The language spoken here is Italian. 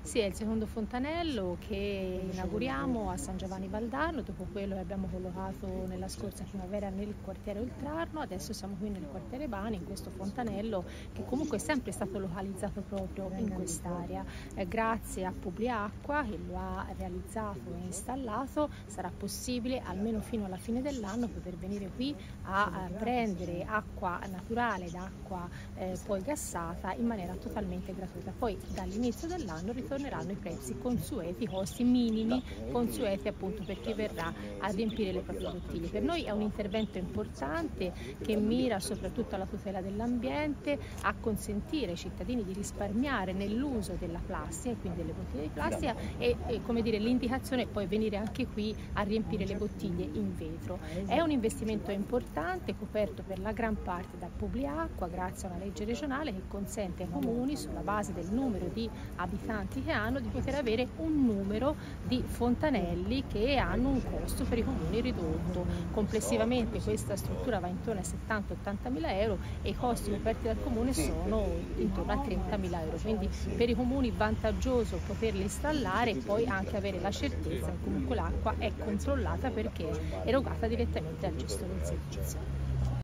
Sì, è il secondo fontanello che inauguriamo a San Giovanni Valdarno, dopo quello che abbiamo collocato nella scorsa primavera nel quartiere Oltrarno. Adesso siamo qui nel quartiere Bani, in questo fontanello che comunque è sempre stato localizzato proprio in quest'area. Grazie a Publiacqua che lo ha realizzato e installato, sarà possibile almeno fino alla fine dell'anno poter venire qui a prendere acqua naturale ed acqua poi gassata in maniera totalmente gratuita. Poi dall'inizio dell'anno ritorneranno i prezzi consueti, i costi minimi consueti appunto per chi verrà a riempire le proprie bottiglie. Per noi è un intervento importante che mira soprattutto alla tutela dell'ambiente, a consentire ai cittadini di risparmiare nell'uso della plastica e quindi delle bottiglie di plastica e come dire, l'indicazione è poi venire anche qui a riempire le bottiglie in vetro. È un investimento importante coperto per la gran parte da Publiacqua grazie a una legge regionale che consente ai comuni, sulla base del numero di abitanti che hanno, di poter avere un numero di fontanelli che hanno un costo per i comuni ridotto. Complessivamente questa struttura va intorno ai 70-80 mila euro e i costi coperti dal comune sono intorno a 30 mila euro, quindi per i comuni vantaggioso poterli installare e poi anche avere la certezza che comunque l'acqua è controllata perché è erogata direttamente al gestore del servizio.